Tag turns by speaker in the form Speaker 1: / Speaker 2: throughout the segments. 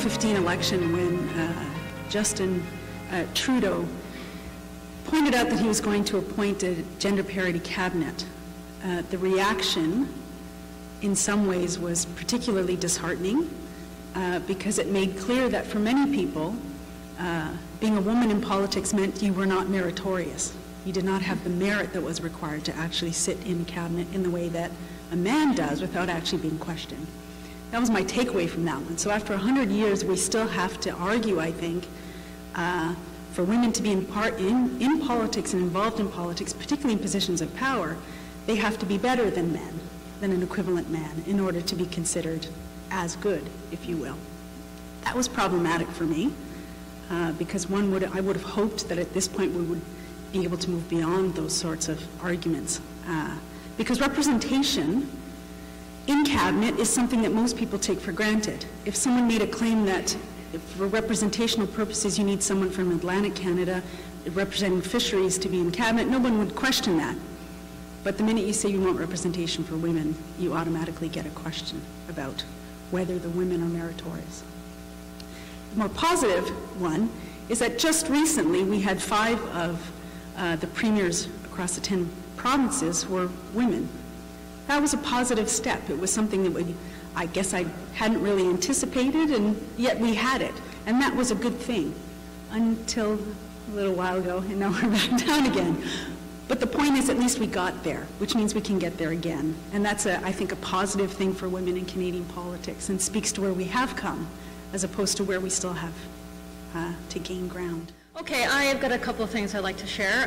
Speaker 1: 2015 election when Justin Trudeau pointed out that he was going to appoint a gender parity cabinet, the reaction in some ways was particularly disheartening because it made clear that for many people, being a woman in politics meant you were not meritorious. You did not have the merit that was required to actually sit in cabinet in the way that a man does without actually being questioned. That was my takeaway from that one. So after 100 years, we still have to argue, I think, for women to be in politics and involved in politics, particularly in positions of power, they have to be better than men, than an equivalent man, in order to be considered as good, if you will. That was problematic for me, because I would have hoped that at this point we would be able to move beyond those sorts of arguments. Because representation in cabinet is something that most people take for granted. If someone made a claim that for representational purposes you need someone from Atlantic Canada representing fisheries to be in cabinet, no one would question that. But the minute you say you want representation for women, you automatically get a question about whether the women are meritorious. The more positive one is that just recently we had 5 of the premiers across the 10 provinces were women. That was a positive step. It was something that I guess I hadn't really anticipated, and yet we had it. And that was a good thing until a little while ago, and now we're back down again. But the point is, at least we got there, which means we can get there again. And that's, I think, a positive thing for women in Canadian politics, and speaks to where we have come, as opposed to where we still have to gain ground.
Speaker 2: Okay, I've got a couple of things I'd like to share.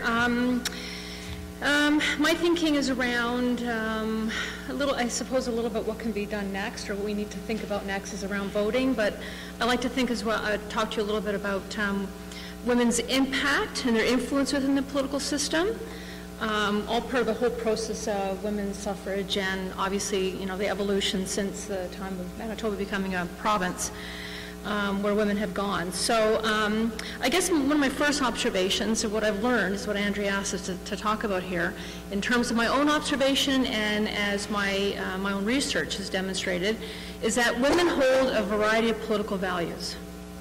Speaker 2: My thinking is around I suppose a little bit what can be done next, or what we need to think about next is around voting, but I'd like to think as well, talk to you a little bit about women's impact and their influence within the political system, all part of the whole process of women's suffrage and obviously, the evolution since the time of Manitoba becoming a province. Where women have gone. So I guess one of my first observations of what I've learned is what Andrea asked us to talk about here in terms of my own observation and as my own research has demonstrated, is that women hold a variety of political values.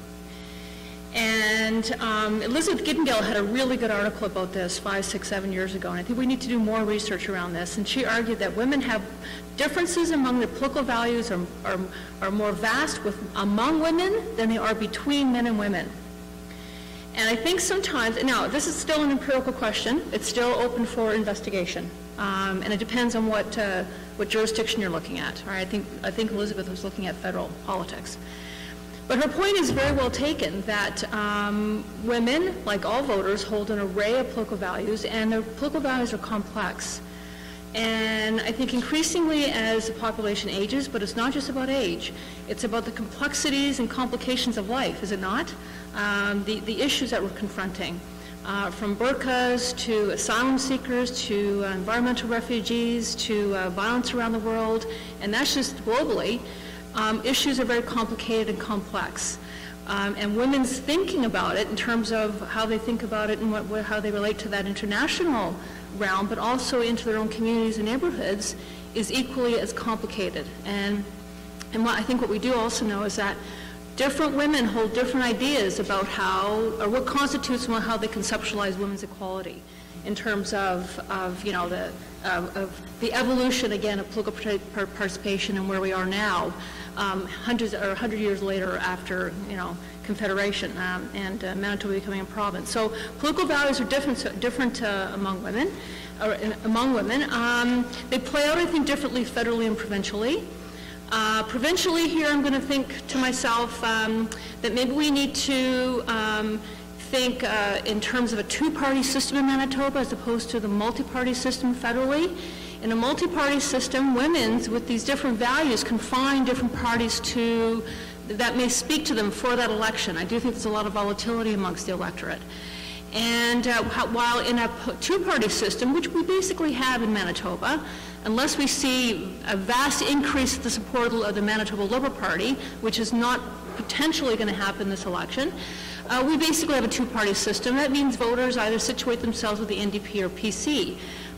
Speaker 2: And Elizabeth Gittengale had a really good article about this 5, 6, 7 years ago, and I think we need to do more research around this. And she argued that women have differences among their political values are more vast among women than they are between men and women. And I think sometimes, now this is still an empirical question, it's still open for investigation, and it depends on what jurisdiction you're looking at. All right, I think Elizabeth was looking at federal politics. But her point is very well taken, that women, like all voters, hold an array of political values, and their political values are complex. And I think increasingly as the population ages, but it's not just about age, it's about the complexities and complications of life, is it not? The issues that we're confronting, from burqas to asylum seekers to environmental refugees to violence around the world, and that's just globally. Issues are very complicated and complex. And women's thinking about it in terms of how they think about it and how they relate to that international realm, but also into their own communities and neighborhoods, is equally as complicated. And I think what we do also know is that different women hold different ideas about what constitutes and how they conceptualize women's equality in terms of the evolution, again, of political participation and where we are now, 100 years later after, Confederation and Manitoba becoming a province. So political values are different among women. They play out, I think, differently federally and provincially. Provincially here, I'm going to think to myself that maybe we need to think in terms of a two-party system in Manitoba as opposed to the multi-party system federally. In a multi-party system, women with these different values can find different parties that may speak to them for that election. I do think there's a lot of volatility amongst the electorate. And while in a two-party system, which we basically have in Manitoba, unless we see a vast increase in the support of the Manitoba Liberal Party, which is not potentially going to happen this election, we basically have a two-party system. That means voters either situate themselves with the NDP or PC.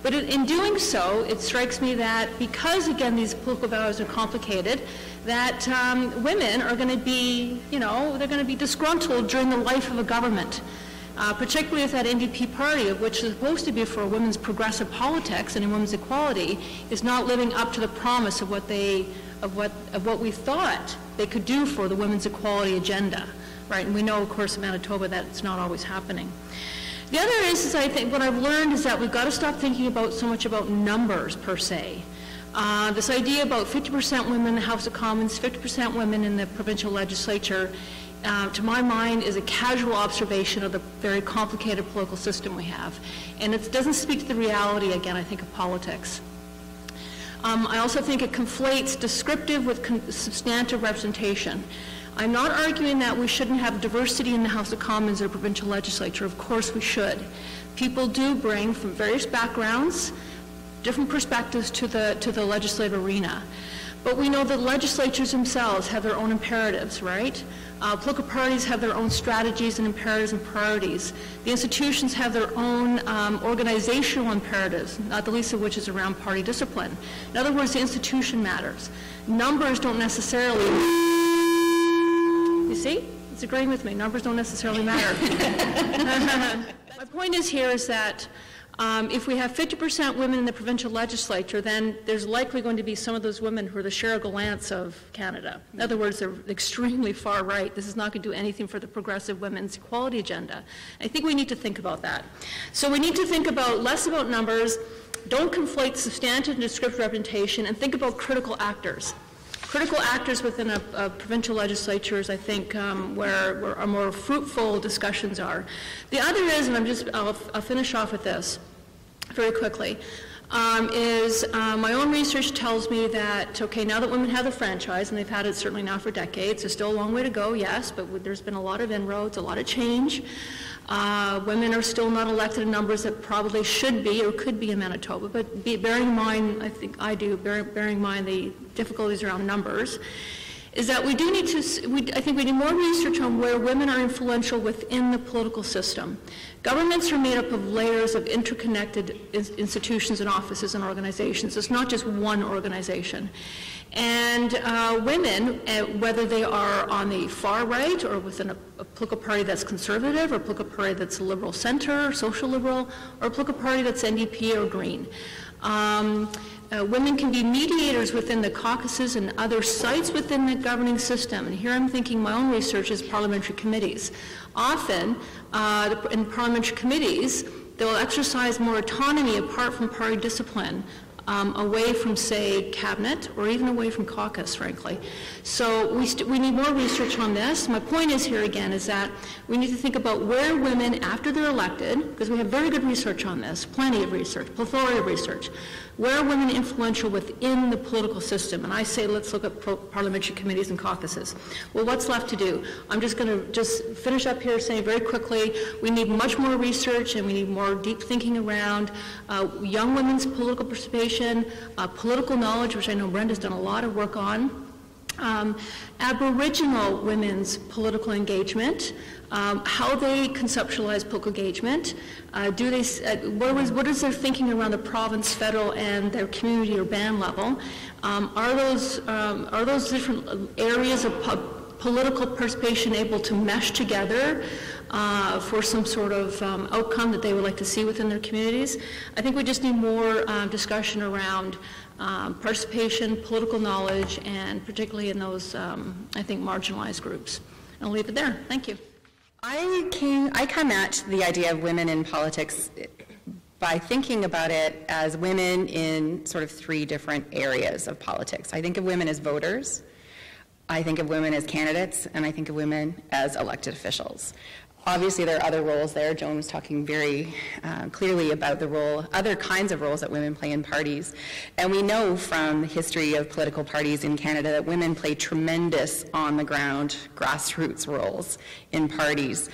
Speaker 2: But in doing so, it strikes me that because, again, these political values are complicated, that women are going to be, they're going to be disgruntled during the life of a government. Particularly if that NDP party, which is supposed to be for women's progressive politics and women's equality, is not living up to the promise of what we thought they could do for the women's equality agenda, right? And we know, of course, in Manitoba that it's not always happening. The other is I think what I've learned is that we've got to stop thinking so much about numbers per se. This idea about 50% women in the House of Commons, 50% women in the provincial legislature, to my mind, is a casual observation of the very complicated political system we have. And it doesn't speak to the reality, again, I think, of politics. I also think it conflates descriptive with substantive representation. I'm not arguing that we shouldn't have diversity in the House of Commons or provincial legislature. Of course we should. People do bring, from various backgrounds, different perspectives to the legislative arena. But we know that legislatures themselves have their own imperatives, right? Political parties have their own strategies and imperatives and priorities. The institutions have their own organizational imperatives, not the least of which is around party discipline. In other words, the institution matters. Numbers don't necessarily, you see? It's agreeing with me. Numbers don't necessarily matter. My point is here is that if we have 50% women in the provincial legislature, then there's likely going to be some of those women who are the Cheryl Gallants of Canada. In other words, they're extremely far right. This is not going to do anything for the progressive women's equality agenda. I think we need to think about that. So we need to think about less about numbers, don't conflate substantive and descriptive representation, and think about critical actors. Critical actors within a provincial legislatures, I think, where our more fruitful discussions are. The other is, and I'll finish off with this very quickly, is my own research tells me that, okay, now that women have the franchise, and they've had it certainly now for decades, there's still a long way to go, yes, but there's been a lot of inroads, a lot of change. Women are still not elected in numbers that probably should be or could be in Manitoba, but bearing in mind, I think I do, bearing in mind the difficulties around numbers, is that we do need to, I think we need more research on where women are influential within the political system. Governments are made up of layers of interconnected institutions and offices and organizations. It's not just one organization. And women, whether they are on the far right or within a political party that's conservative, or a political party that's a liberal center, or social liberal, or a political party that's NDP or Green. Women can be mediators within the caucuses and other sites within the governing system. And here I'm thinking my own research is parliamentary committees. Often, in parliamentary committees, they'll exercise more autonomy apart from party discipline, away from, say, cabinet, or even away from caucus, frankly. So we need more research on this. My point is here again is that we need to think about where women, after they're elected, because we have very good research on this, plenty of research, plethora of research, where are women influential within the political system? And I say let's look at parliamentary committees and caucuses. Well, what's left to do? I'm just going to finish up here saying very quickly, we need much more research and we need more deep thinking around young women's political participation, political knowledge, which I know Brenda's done a lot of work on, Aboriginal women's political engagement, how they conceptualize political engagement, what is their thinking around the province, federal, and their community or band level? Are those different areas of political participation able to mesh together for some sort of outcome that they would like to see within their communities? I think we just need more discussion around participation, political knowledge, and particularly in those, I think, marginalized groups. I'll leave it there. Thank you.
Speaker 3: I come at the idea of women in politics by thinking about it as women in sort of three different areas of politics. I think of women as voters, I think of women as candidates, and I think of women as elected officials. Obviously, there are other roles there. Joan was talking very clearly about the role, other kinds of roles that women play in parties. And we know from the history of political parties in Canada that women play tremendous on-the-ground, grassroots roles in parties.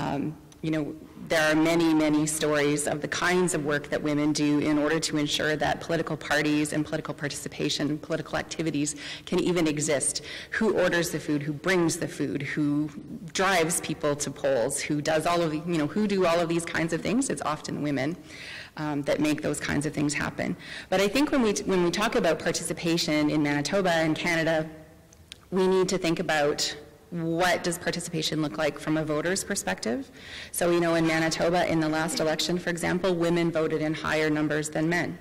Speaker 3: There are many, many stories of the kinds of work that women do in order to ensure that political parties and political participation, political activities can even exist. Who orders the food, who brings the food, who drives people to polls, who does all of, who do all of these kinds of things? It's often women. that make those kinds of things happen. But I think when we talk about participation in Manitoba and Canada, we need to think about what does participation look like from a voter's perspective. So we know in Manitoba, in the last election, for example, women voted in higher numbers than men.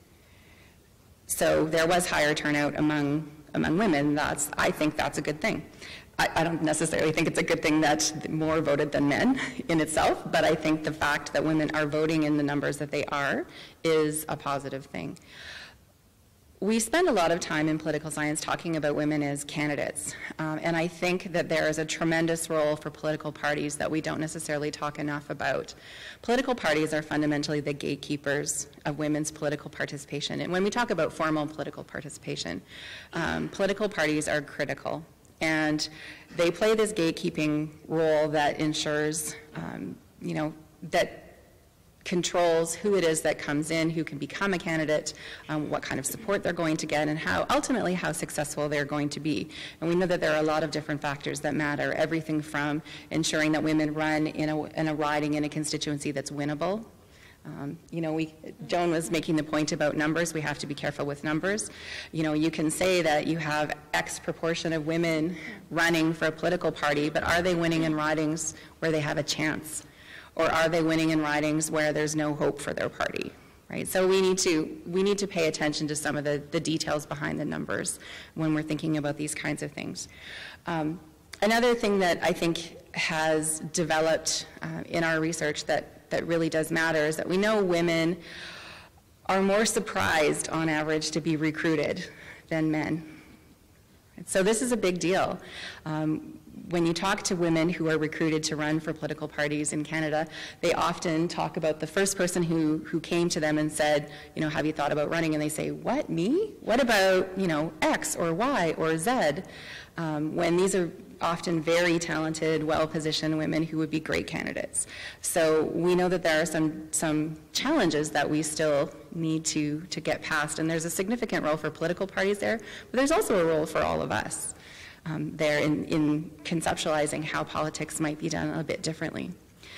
Speaker 3: So there was higher turnout among women. I think that's a good thing. I don't necessarily think it's a good thing that more voted than men in itself, but I think the fact that women are voting in the numbers that they are is a positive thing. We spend a lot of time in political science talking about women as candidates, and I think that there is a tremendous role for political parties that we don't necessarily talk enough about. Political parties are fundamentally the gatekeepers of women's political participation, and when we talk about formal political participation, political parties are critical, and they play this gatekeeping role that ensures, that controls who it is that comes in, who can become a candidate, what kind of support they're going to get, and ultimately how successful they're going to be. And we know that there are a lot of different factors that matter, everything from ensuring that women run in a riding in a constituency that's winnable. Joan was making the point about numbers. We have to be careful with numbers. You can say that you have X proportion of women running for a political party, but are they winning in ridings where they have a chance? Or are they winning in ridings where there's no hope for their party, right? So we need to pay attention to some of the details behind the numbers when we're thinking about these kinds of things. Another thing that I think has developed in our research that really does matter is that we know women are more surprised on average to be recruited than men. So this is a big deal. When you talk to women who are recruited to run for political parties in Canada, they often talk about the first person who came to them and said, have you thought about running? And they say, what, me? What about, X or Y or Z? When these are often very talented, well-positioned women who would be great candidates. So we know that there are some challenges that we still need to get past, and there's a significant role for political parties there, but there's also a role for all of us there in conceptualizing how politics might be done a bit differently.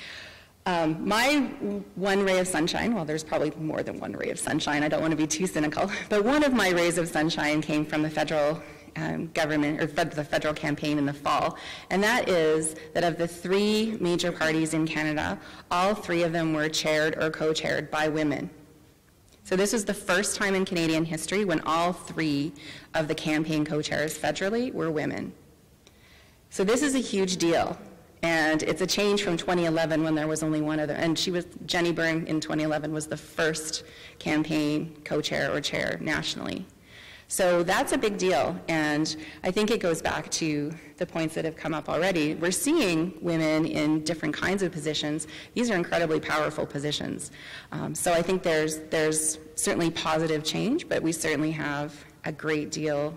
Speaker 3: My one ray of sunshine, well, there's probably more than one ray of sunshine, I don't want to be too cynical, but one of my rays of sunshine came from the federal government, or the federal campaign in the fall, and that is that of the 3 major parties in Canada, all 3 of them were chaired or co-chaired by women. So this was the first time in Canadian history when all 3 of the campaign co-chairs federally were women. So this is a huge deal, and it's a change from 2011 when there was only one other, and Jenny Byrne in 2011 was the first campaign co-chair or chair nationally. So that's a big deal, and I think it goes back to the points that have come up already. We're seeing women in different kinds of positions. These are incredibly powerful positions. So I think there's certainly positive change, but we certainly have a great deal.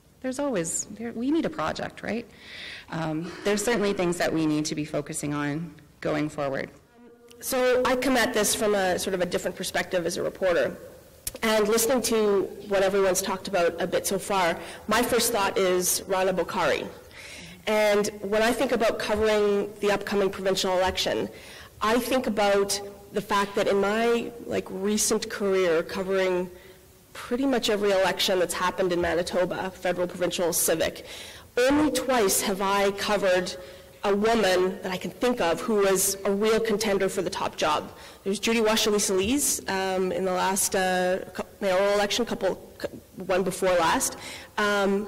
Speaker 3: We need a project, right? There's certainly things that we need to be focusing on going forward.
Speaker 4: So I come at this from a sort of a different perspective as a reporter. And listening to what everyone's talked about a bit so far, my first thought is Rana Bokhari. And when I think about covering the upcoming provincial election, I think about the fact that in my recent career covering pretty much every election that's happened in Manitoba, federal, provincial, civic, only twice have I covered a woman that I can think of who was a real contender for the top job. There's Judy Washalisa-Lees in the last mayoral election, one before last. And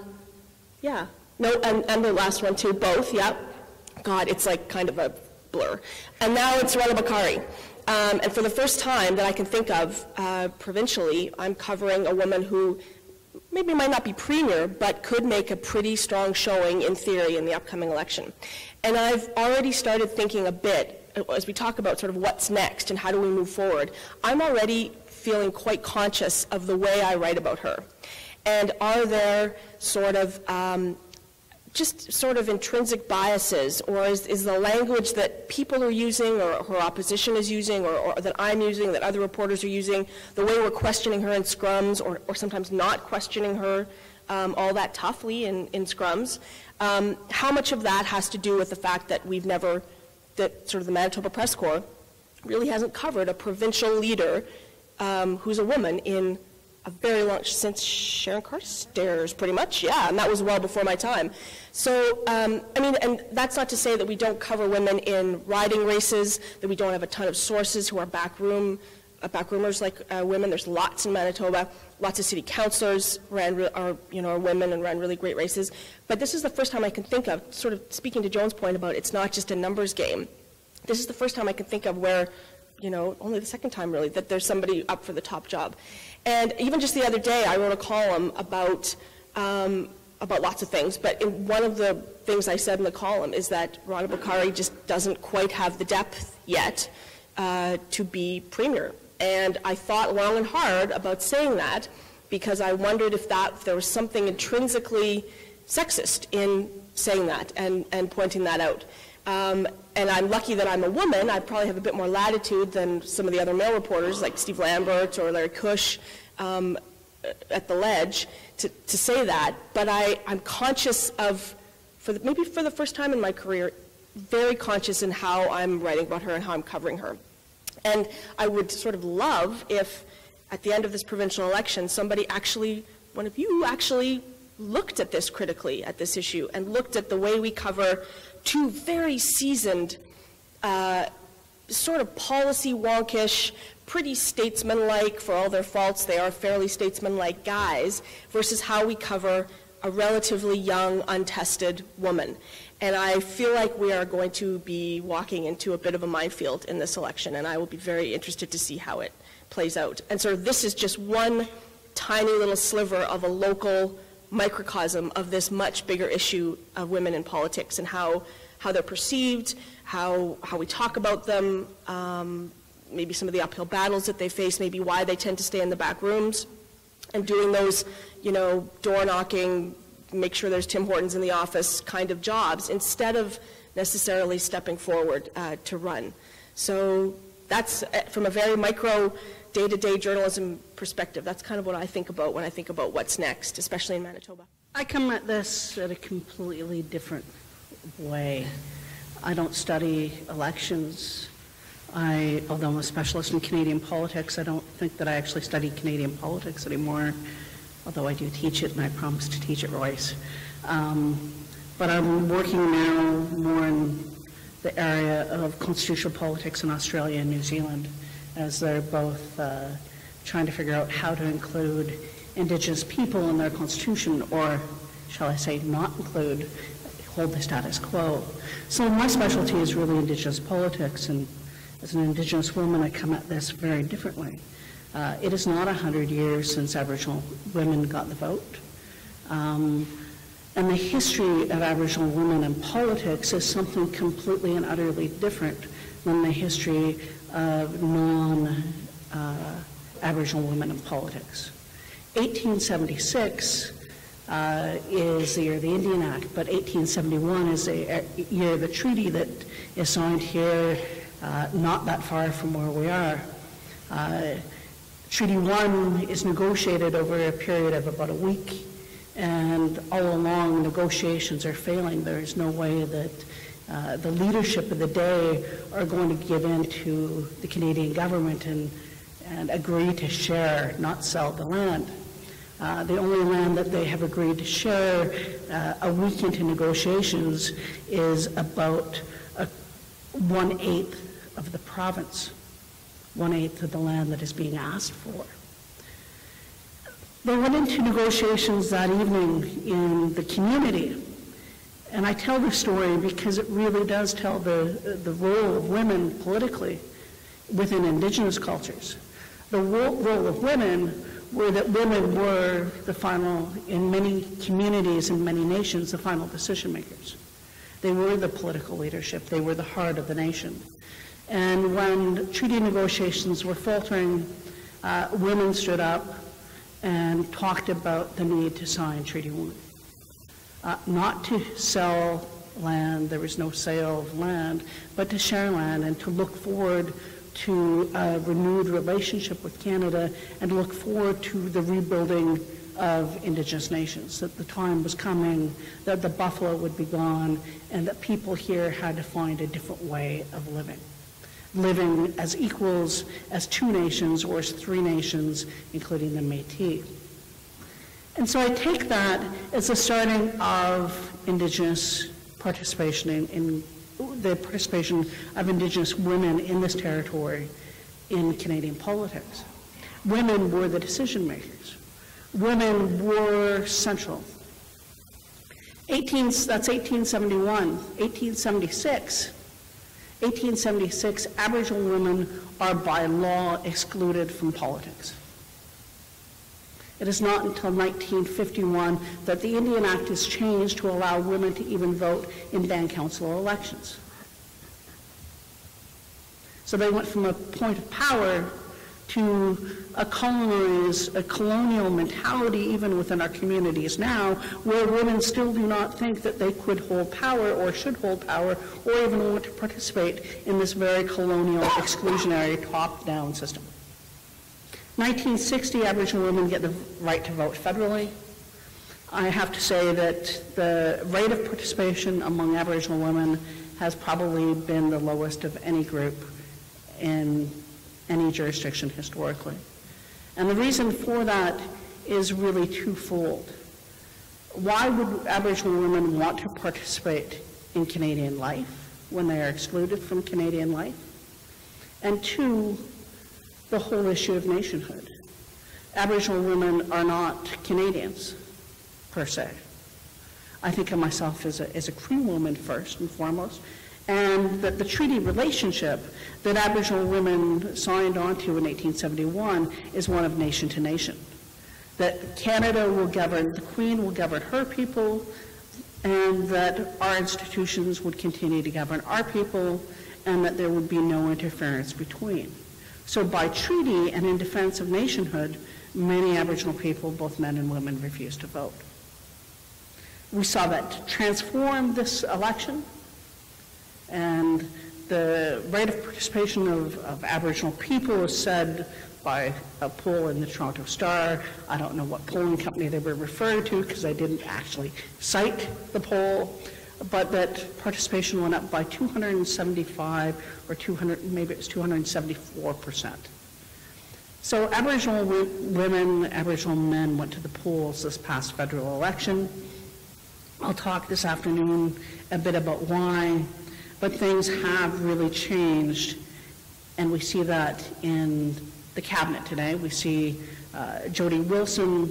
Speaker 4: the last one too, both, yeah. God, it's kind of a blur. And now it's Rana Bokhari. And for the first time that I can think of provincially, I'm covering a woman who maybe might not be premier, but could make a pretty strong showing in theory in the upcoming election. And I've already started thinking a bit, as we talk about sort of what's next and how do we move forward, I'm already feeling quite conscious of the way I write about her. And are there sort of just sort of intrinsic biases, or is the language that people are using or her opposition is using or that I'm using, that other reporters are using, the way we're questioning her in scrums or sometimes not questioning her all that toughly in scrums, how much of that has to do with the fact that that sort of the Manitoba Press Corps really hasn't covered a provincial leader who's a woman in a very long, since Sharon Carstairs, pretty much, yeah, and that was well before my time. So, I mean, and that's not to say that we don't cover women in riding races, that we don't have a ton of sources who are backroomers like women. There's lots in Manitoba. Lots of city councillors are women and ran really great races. But this is the first time I can think of, sort of speaking to Joan's point about it's not just a numbers game. This is the first time I can think of where, only the second time really, that there's somebody up for the top job. And even just the other day, I wrote a column about lots of things, but one of the things I said in the column is that Rhonda Bakari just doesn't quite have the depth yet to be premier. And I thought long and hard about saying that because I wondered if there was something intrinsically sexist in saying that and pointing that out. And I'm lucky that I'm a woman. I probably have a bit more latitude than some of the other male reporters like Steve Lambert or Larry Cush at the Ledge to say that. But I'm conscious of, maybe for the first time in my career, very conscious in how I'm writing about her and how I'm covering her. And I would sort of love if, at the end of this provincial election, one of you actually looked at this critically, at this issue, and looked at the way we cover two very seasoned, sort of policy wonkish, pretty statesman-like, for all their faults, they are fairly statesman-like guys, versus how we cover a relatively young, untested woman. And I feel like we are going to be walking into a bit of a minefield in this election, and I will be very interested to see how it plays out. And so this is just one tiny little sliver of a local microcosm of this much bigger issue of women in politics and how they're perceived, how we talk about them, maybe some of the uphill battles that they face, maybe why they tend to stay in the back rooms and doing those, door knocking, make sure there's Tim Hortons in the office kind of jobs instead of necessarily stepping forward to run. So that's, from a very micro day-to-day journalism perspective, that's kind of what I think about when I think about what's next, especially in Manitoba.
Speaker 5: I come at this in a completely different way. I don't study elections. Although I'm a specialist in Canadian politics, I don't think that I actually study Canadian politics anymore, although I do teach it, and I promise to teach it, Royce. But I'm working now more in the area of constitutional politics in Australia and New Zealand, as they're both trying to figure out how to include Indigenous people in their constitution, or shall I say not include, hold the status quo. So my specialty is really Indigenous politics, and as an Indigenous woman, I come at this very differently. It is not 100 years since Aboriginal women got the vote. And the history of Aboriginal women in politics is something completely and utterly different than the history of non-Aboriginal women in politics. 1876 is the year of the Indian Act, but 1871 is the year of the treaty that is signed here, not that far from where we are. Treaty 1 is negotiated over a period of about a week, and all along negotiations are failing. There is no way that the leadership of the day are going to give in to the Canadian government and agree to share, not sell the land. The only land that they have agreed to share a week into negotiations is about 1/8 of the province, 1/8 of the land that is being asked for. They went into negotiations that evening in the community, and I tell the story because it really does tell the role of women politically within Indigenous cultures. The role of women were that women were the final, in many communities and many nations, the final decision makers. They were the political leadership. They were the heart of the nation. And when treaty negotiations were faltering, women stood up and talked about the need to sign Treaty 1. Not to sell land, there was no sale of land, but to share land and to look forward to a renewed relationship with Canada and look forward to the rebuilding of Indigenous nations, that the time was coming, that the buffalo would be gone, and that people here had to find a different way of living. living as equals as two nations or as three nations, including the Métis. And so I take that as the starting of Indigenous participation in the participation of Indigenous women in this territory in Canadian politics. Women were the decision makers. Women were central. That's 1871. 1876, Aboriginal women are by law excluded from politics. It is not until 1951 that the Indian Act is changed to allow women to even vote in band council elections. So they went from a point of power to a colonial mentality even within our communities now, where women still do not think that they could hold power or should hold power or even want to participate in this very colonial, exclusionary, top-down system. 1960, Aboriginal women get the right to vote federally. I have to say that the rate of participation among Aboriginal women has probably been the lowest of any group in any jurisdiction historically. And the reason for that is really twofold. Why would Aboriginal women want to participate in Canadian life when they are excluded from Canadian life? And two, the whole issue of nationhood. Aboriginal women are not Canadians, per se. I think of myself as a Cree woman first and foremost, and that the treaty relationship that Aboriginal women signed onto in 1871 is one of nation to nation. That Canada will govern, the Queen will govern her people, and that our institutions would continue to govern our people, and that there would be no interference between. So by treaty and in defense of nationhood, many Aboriginal people, both men and women, refused to vote. We saw that transform this election, and the rate of participation of Aboriginal people is said by a poll in the Toronto Star. I don't know what polling company they were referring to because I didn't actually cite the poll, but that participation went up by 275 or 200, maybe it was 274%. So Aboriginal women, Aboriginal men went to the polls this past federal election. I'll talk this afternoon a bit about why, but things have really changed, and we see that in the cabinet today. We see Jody Wilson,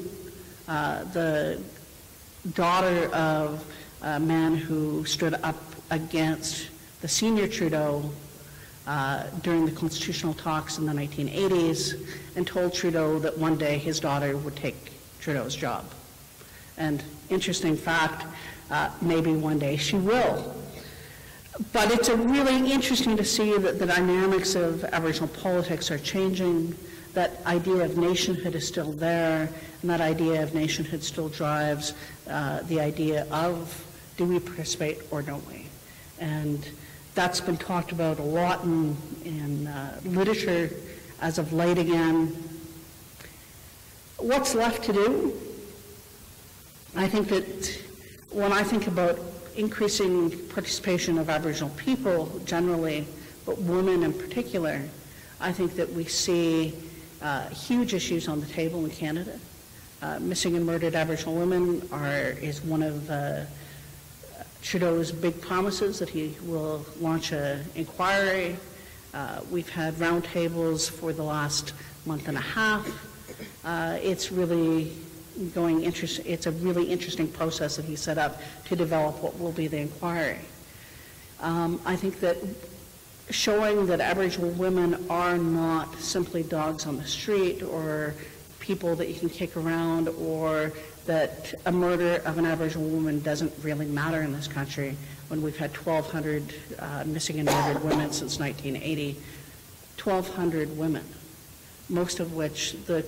Speaker 5: the daughter of a man who stood up against the senior Trudeau during the constitutional talks in the 1980s and told Trudeau that one day his daughter would take Trudeau's job. And interesting fact, maybe one day she will. But it's really interesting to see that the dynamics of Aboriginal politics are changing. That idea of nationhood is still there, and that idea of nationhood still drives the idea of, do we participate or don't we? And that's been talked about a lot in literature as of late again. What's left to do? I think that when I think about increasing participation of Aboriginal people generally, but women in particular, I think that we see huge issues on the table in Canada. Missing and murdered Aboriginal women is one of Trudeau's big promises, that he will launch an inquiry. We've had roundtables for the last month and a half. It's really it's a really interesting process that he set up to develop what will be the inquiry. I think that showing that Aboriginal women are not simply dogs on the street or people that you can kick around, or that a murder of an Aboriginal woman doesn't really matter in this country when we've had 1,200 missing and murdered women since 1980. 1,200 women, most of which the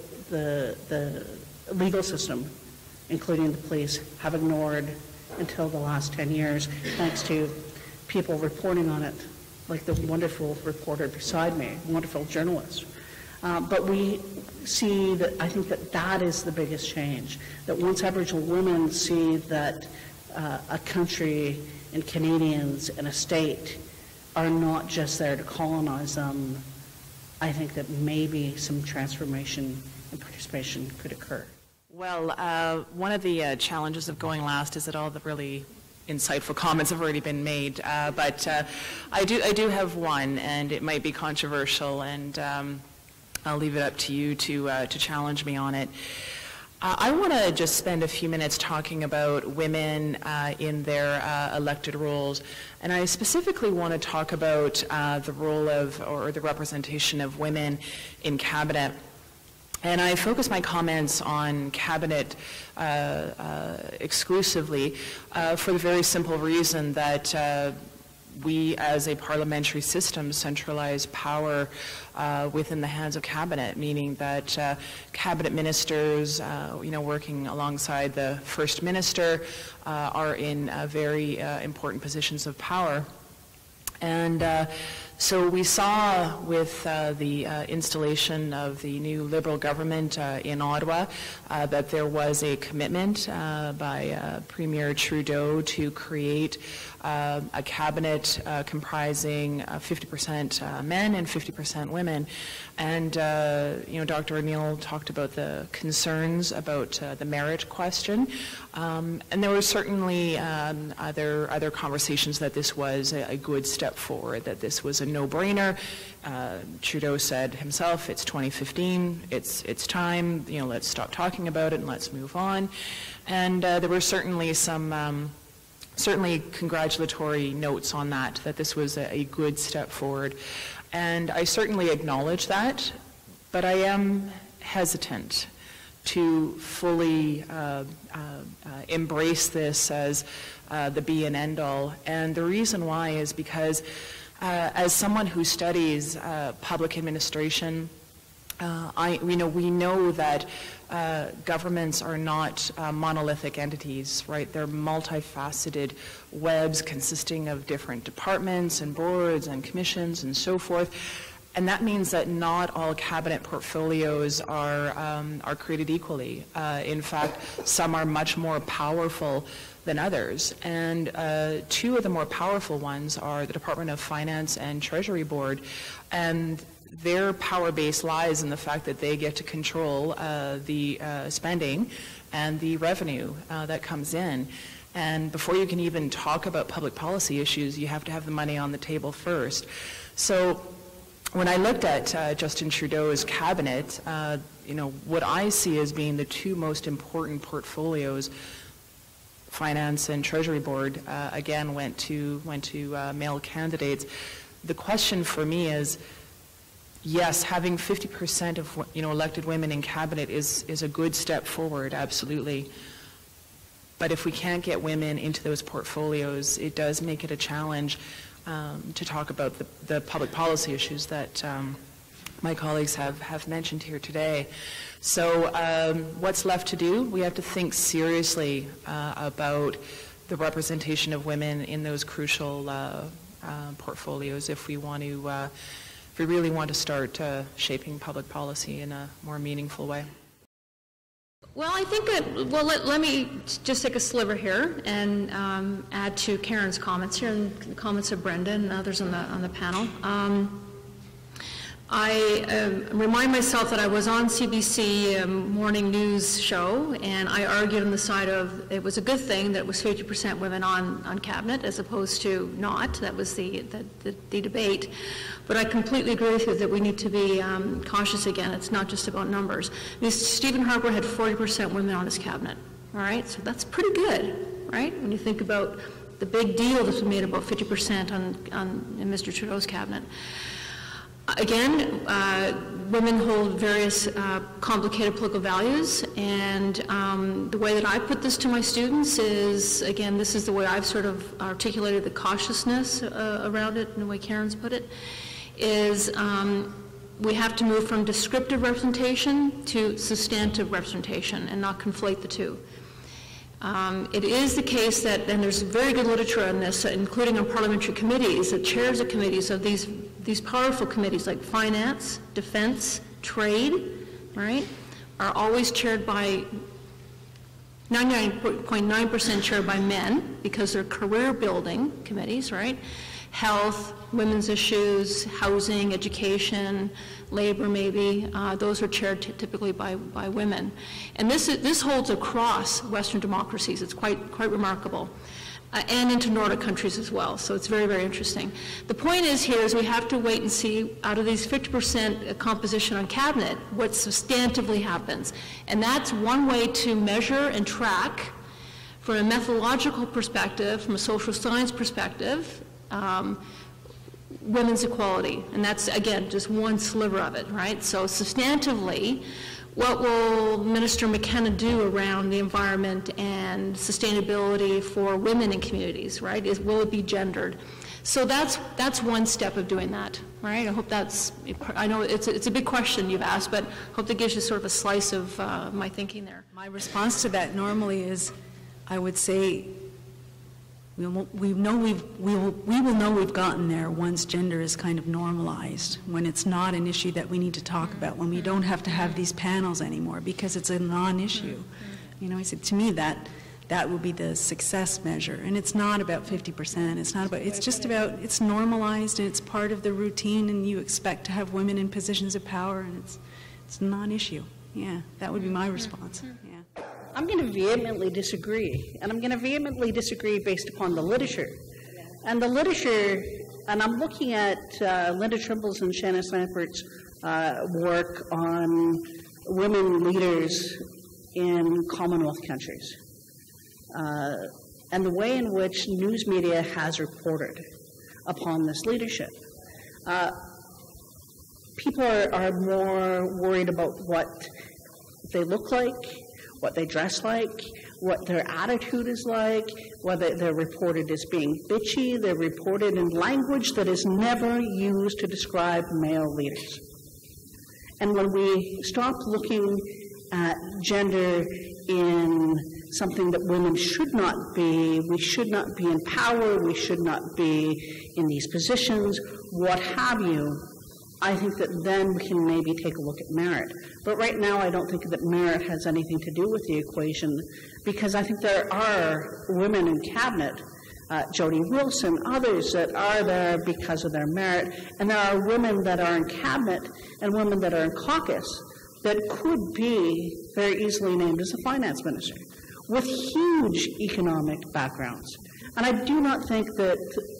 Speaker 5: legal system, including the police, have ignored until the last 10 years, thanks to people reporting on it, like the wonderful reporter beside me, wonderful journalist. But we see that, I think that is the biggest change, that once Aboriginal women see that a country and Canadians and a state are not just there to colonize them, I think that maybe some transformation and participation could occur.
Speaker 6: Well, one of the challenges of going last is that all the really insightful comments have already been made, but I do have one, and it might be controversial, and I'll leave it up to you to challenge me on it. I want to just spend a few minutes talking about women in their elected roles, and I specifically want to talk about the role of, or the representation of women in cabinet. And I focus my comments on cabinet exclusively for the very simple reason that we as a parliamentary system centralize power within the hands of cabinet, meaning that cabinet ministers, working alongside the First Minister, are in very important positions of power. And so we saw with the installation of the new Liberal government in Ottawa that there was a commitment by Premier Trudeau to create a cabinet comprising 50% men and 50% women. And, Dr. O'Neill talked about the concerns about the merit question. And there were certainly other conversations that this was a good step forward, that this was a no-brainer. Trudeau said himself, it's 2015, it's time, let's stop talking about it and let's move on. And there were certainly some certainly congratulatory notes on that this was a good step forward. And I certainly acknowledge that, but I am hesitant to fully embrace this as the be and end all. And the reason why is because as someone who studies public administration, we know that governments are not monolithic entities, right? They're multifaceted webs consisting of different departments and boards and commissions and so forth. And that means that not all cabinet portfolios are created equally. In fact, some are much more powerful than others. And two of the more powerful ones are the Department of Finance and Treasury Board. And their power base lies in the fact that they get to control the spending and the revenue that comes in. And before you can even talk about public policy issues, you have to have the money on the table first. So when I looked at Justin Trudeau's cabinet, what I see as being the two most important portfolios, Finance and Treasury Board, again went to male candidates. The question for me is, yes, having 50% of elected women in cabinet is a good step forward, absolutely. But if we can't get women into those portfolios, it does make it a challenge to talk about the public policy issues that my colleagues have mentioned here today. So what's left to do? We have to think seriously about the representation of women in those crucial portfolios if we want to, if we really want to start shaping public policy in a more meaningful way.
Speaker 2: Well, I think that, let me just take a sliver here and add to Karen's comments here and the comments of Brenda and others on the panel. I remind myself that I was on CBC morning news show, and I argued on the side of it was a good thing that it was 50% women on cabinet as opposed to not. That was the debate. But I completely agree with you that we need to be cautious again. It's not just about numbers. Stephen Harper had 40% women on his cabinet. All right, so that's pretty good, right? When you think about the big deal that's been made about 50% in Mr. Trudeau's cabinet. Again, women hold various complicated political values, and the way that I put this to my students is, again, this is the way I've sort of articulated the cautiousness around it, and the way Karen's put it, is we have to move from descriptive representation to substantive representation and not conflate the two. It is the case that, and there's very good literature on this, including on parliamentary committees, the chairs of committees of these powerful committees like finance, defense, trade, right, are always chaired by 99.9% chaired by men because they're career building committees, right? Health, women's issues, housing, education, labor maybe, those are chaired typically by women. And this holds across Western democracies. It's quite remarkable. And into Nordic countries as well, so it's very, very interesting. The point is here is we have to wait and see, out of these 50% composition on cabinet, what substantively happens. And that's one way to measure and track, from a methodological perspective, from a social science perspective, women's equality. And that's, again, just one sliver of it, right? So substantively, what will Minister McKenna do around the environment and sustainability for women in communities, right? Will it be gendered? So that's one step of doing that, right? I hope that's, I know it's a big question you've asked, but I hope that gives you sort of a slice of my thinking there.
Speaker 1: My response to that normally is, I would say, we will know we've gotten there once gender is kind of normalized, when it's not an issue that we need to talk about, when we don't have to have these panels anymore because it's a non-issue. You know, I said, to me that would be the success measure, and it's not about 50%. It's not about. It's just about, it's normalized and it's part of the routine, and you expect to have women in positions of power, and it's a non-issue. Yeah, that would be my response. Yeah.
Speaker 5: I'm going to vehemently disagree, and I'm going to vehemently disagree based upon the literature. And the literature, and I'm looking at Linda Trimble's and Shannon Sanford's work on women leaders in Commonwealth countries, and the way in which news media has reported upon this leadership. People are more worried about what they look like, what they dress like, what their attitude is like, whether they're reported as being bitchy, they're reported in language that is never used to describe male leaders. And when we stop looking at gender in something that women should not be, we should not be in power, we should not be in these positions, what have you, I think that then we can maybe take a look at merit. But right now, I don't think that merit has anything to do with the equation, because I think there are women in cabinet, Jody Wilson, others that are there because of their merit, and there are women that are in cabinet and women that are in caucus that could be very easily named as a finance minister with huge economic backgrounds. And I do not think that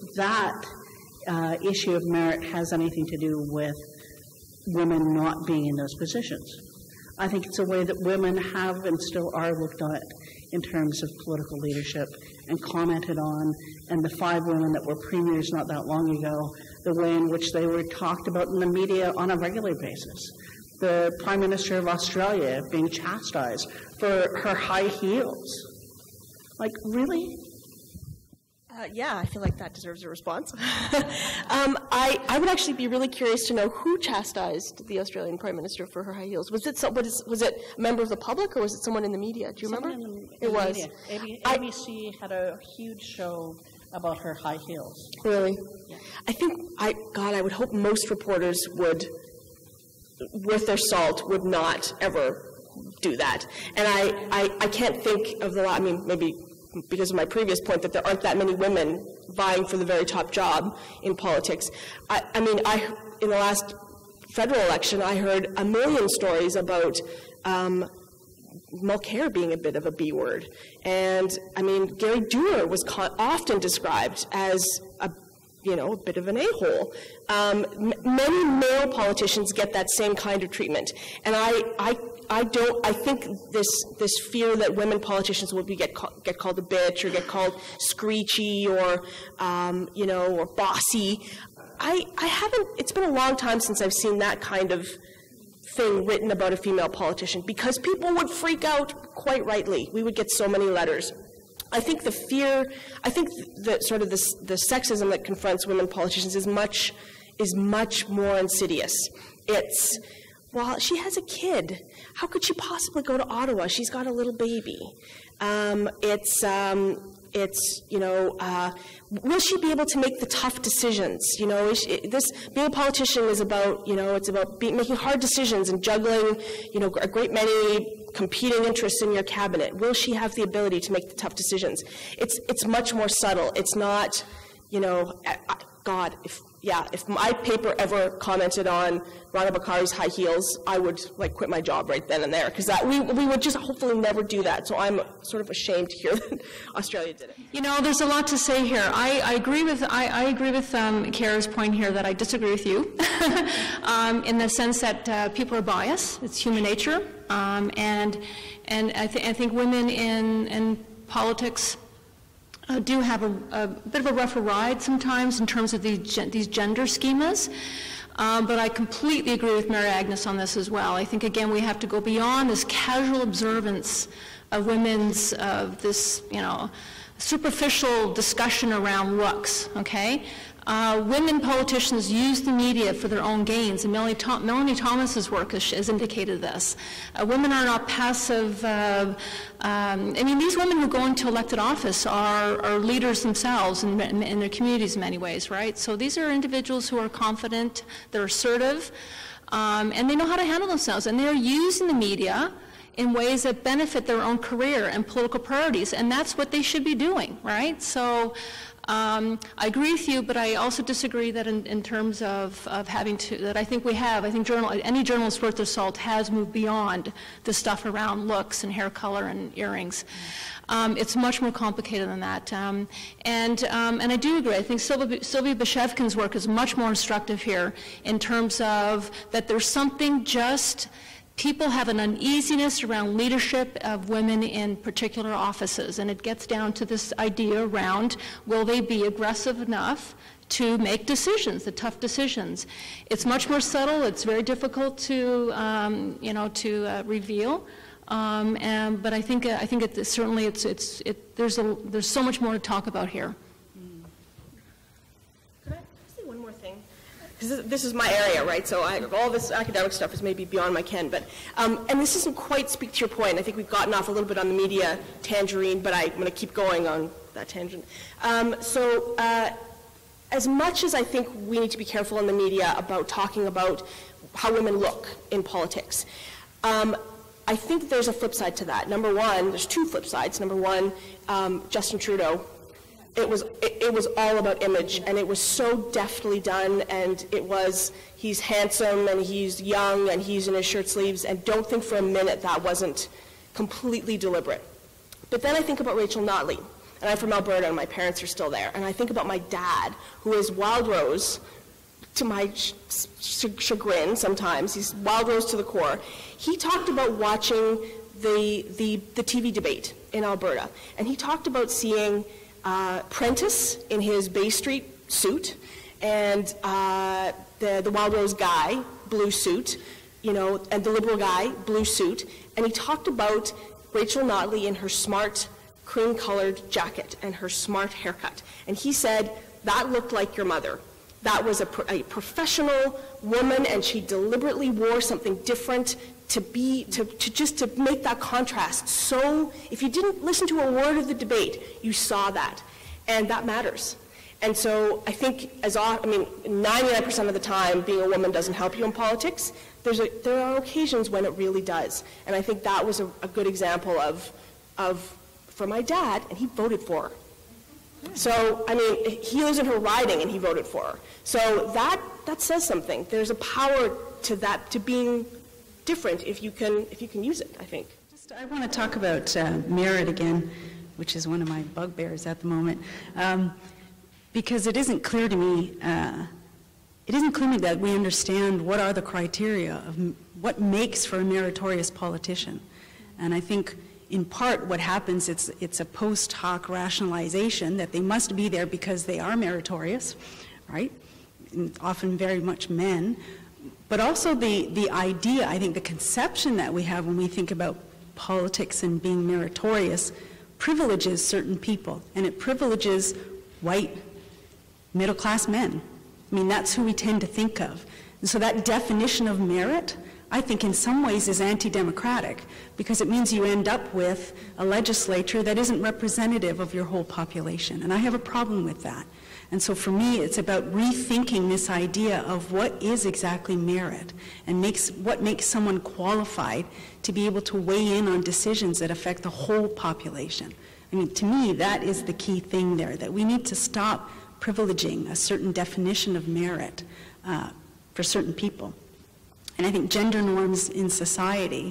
Speaker 5: issue of merit has anything to do with women not being in those positions. I think it's a way that women have and still are looked at in terms of political leadership and commented on, and the 5 women that were premiers not that long ago, the way in which they were talked about in the media on a regular basis. The Prime Minister of Australia being chastised for her high heels. Like, really?
Speaker 4: Yeah, I feel like that deserves a response. I would actually be really curious to know who chastised the Australian Prime Minister for her high heels. Was it a member of the public, or was it someone in the media? Do you remember? It was.
Speaker 5: ABC had a huge show about her high heels.
Speaker 4: Really? Yeah. I think, I would hope most reporters would, worth their salt, would not ever do that. And I can't think of maybe because of my previous point that there aren't that many women vying for the very top job in politics. In the last federal election, I heard a million stories about Mulcair being a bit of a B word. And, Gary Dewar was often described as a bit of an a-hole. Many male politicians get that same kind of treatment. And I think this fear that women politicians will get called a bitch or get called screechy or bossy. I haven't, it's been a long time since I've seen that kind of thing written about a female politician, because people would freak out, quite rightly. We would get so many letters. I think the sexism that confronts women politicians is much more insidious. It's, well, she has a kid. How could she possibly go to Ottawa? She's got a little baby. Will she be able to make the tough decisions? Being a politician is about, it's about making hard decisions and juggling, a great many competing interests in your cabinet. Will she have the ability to make the tough decisions? It's much more subtle. It's not, God, if my paper ever commented on Rana Bakari's high heels, I would quit my job right then and there, because we would just hopefully never do that. So I'm sort of ashamed to hear that Australia did it.
Speaker 2: You know, there's a lot to say here. I agree with Kiera's point here that I disagree with you in the sense that people are biased. It's human nature, and I think women in politics do have a bit of a rougher ride sometimes in terms of these gender schemas. But I completely agree with Mary Agnes on this as well. I think, again, we have to go beyond this casual observance of women's, this, superficial discussion around looks, okay? Women politicians use the media for their own gains, and Melanie Thomas's work has indicated this. Women are not passive. These women who go into elected office are leaders themselves in their communities in many ways, right? So these are individuals who are confident, they're assertive, and they know how to handle themselves, and they're using the media in ways that benefit their own career and political priorities, and that's what they should be doing, right? So I agree with you, but I also disagree that in terms of having to, that I think any journalist worth their salt has moved beyond the stuff around looks and hair color and earrings. It's much more complicated than that. And I do agree. I think Sylvia Bashevkin's work is much more instructive here in terms of that there's something just, people have an uneasiness around leadership of women in particular offices, and it gets down to this idea around, will they be aggressive enough to make decisions, the tough decisions? It's much more subtle. It's very difficult to, reveal. But I think there's so much more to talk about here.
Speaker 4: Because this is my area, right? So all this academic stuff is maybe beyond my ken, but and this doesn't quite speak to your point. I think we've gotten off a little bit on the media tangerine, but I'm going to keep going on that tangent. As much as I think we need to be careful in the media about talking about how women look in politics, I think there's a flip side to that. Number one, there's two flip sides. Number one, Justin Trudeau. It was all about image, and it was so deftly done, and he's handsome, and he's young, and he's in his shirt sleeves, and don't think for a minute that wasn't completely deliberate. But then I think about Rachel Notley, and I'm from Alberta, and my parents are still there, and I think about my dad, who is Wild Rose, to my chagrin sometimes. He's Wild Rose to the core. He talked about watching the TV debate in Alberta, and he talked about seeing Prentice in his Bay Street suit, and the Wild Rose guy, blue suit, and the Liberal guy, blue suit, and he talked about Rachel Notley in her smart cream-colored jacket and her smart haircut, and he said, that looked like your mother. That was a professional woman, and she deliberately wore something different to make that contrast. So if you didn't listen to a word of the debate, you saw that, and that matters. And so I think 99% of the time, being a woman doesn't help you in politics. There are occasions when it really does, and I think that was a good example of for my dad, and he voted for her. So, he lives in her riding, and he voted for her. So that says something. There's a power to that, to being different if you can use it, I think.
Speaker 1: I want to talk about merit again, which is one of my bugbears at the moment, because it isn't clear to me. It isn't clear to me that we understand what are the criteria of what makes for a meritorious politician, and I think. In part, what happens, it's a post hoc rationalization that they must be there because they are meritorious, right? And often very much men. But also the idea, I think the conception that we have when we think about politics and being meritorious privileges certain people, and it privileges white, middle-class men. That's who we tend to think of. And so that definition of merit, I think in some ways is anti-democratic, because it means you end up with a legislature that isn't representative of your whole population. And I have a problem with that. And so for me, it's about rethinking this idea of what is exactly merit and what makes someone qualified to be able to weigh in on decisions that affect the whole population. To me, that is the key thing there, that we need to stop privileging a certain definition of merit for certain people. And I think gender norms in society,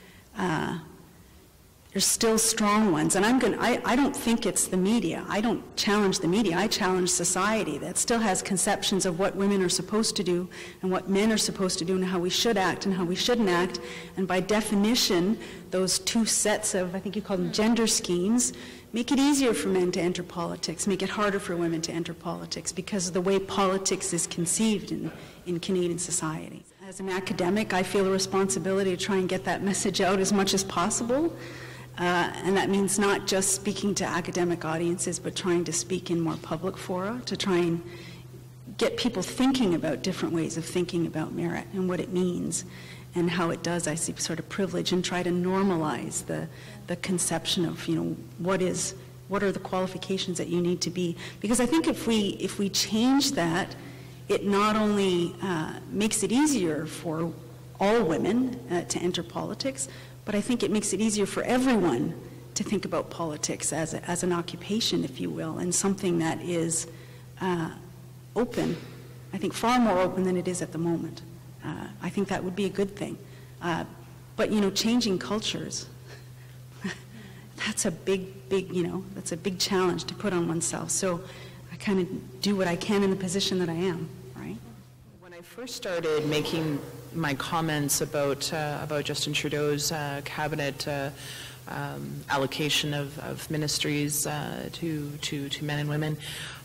Speaker 1: there's still strong ones. And I don't think it's the media. I don't challenge the media. I challenge society that still has conceptions of what women are supposed to do and what men are supposed to do and how we should act and how we shouldn't act. And by definition, those two sets of, I think you call them gender schemes, make it easier for men to enter politics, make it harder for women to enter politics because of the way politics is conceived in Canadian society. As an academic, I feel a responsibility to try and get that message out as much as possible. And that means not just speaking to academic audiences, but trying to speak in more public fora, to try and get people thinking about different ways of thinking about merit and what it means and how it does, I see, sort of privilege, and try to normalize the conception of, what are the qualifications that you need to be. Because I think if we change that, it not only makes it easier for all women to enter politics, but I think it makes it easier for everyone to think about politics as an occupation, if you will, and something that is open, I think far more open than it is at the moment. I think that would be a good thing. But, changing cultures, that's a big, that's a big challenge to put on oneself. So I kind of do what I can in the position that I am, right?
Speaker 6: When I first started making my comments about Justin Trudeau's cabinet allocation of ministries to men and women,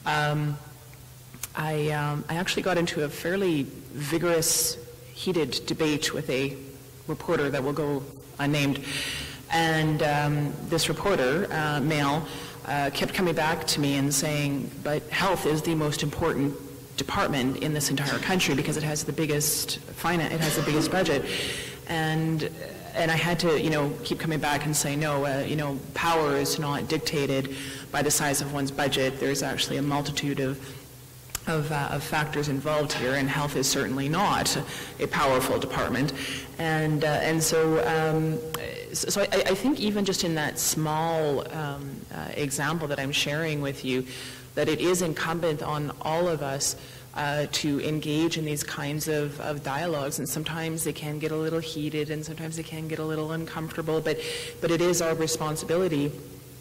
Speaker 6: I actually got into a fairly vigorous, heated debate with a reporter that will go unnamed. And this reporter, male, kept coming back to me and saying, but health is the most important department in this entire country because it has the biggest it has the biggest budget. And I had to, keep coming back and say, no, power is not dictated by the size of one's budget. There's actually a multitude of factors involved here, and health is certainly not a powerful department. And so I think even just in that small example that I'm sharing with you, that it is incumbent on all of us to engage in these kinds of dialogues, and sometimes they can get a little heated, and sometimes they can get a little uncomfortable. But it is our responsibility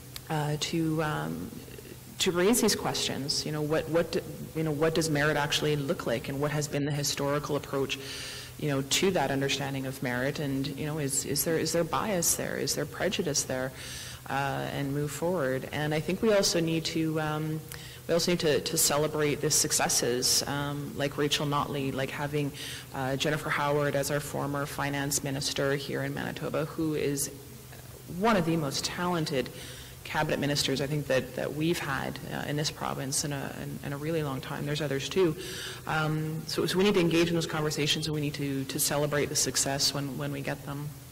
Speaker 6: to raise these questions. What does merit actually look like, and what has been the historical approach, to that understanding of merit, and is there bias there, is there prejudice there, and move forward. And I think we also need to celebrate the successes, like Rachel Notley, like having Jennifer Howard as our former finance minister here in Manitoba, who is one of the most talented cabinet ministers I think that we've had in this province in a really long time. There's others too. So we need to engage in those conversations, and we need to celebrate the success when we get them.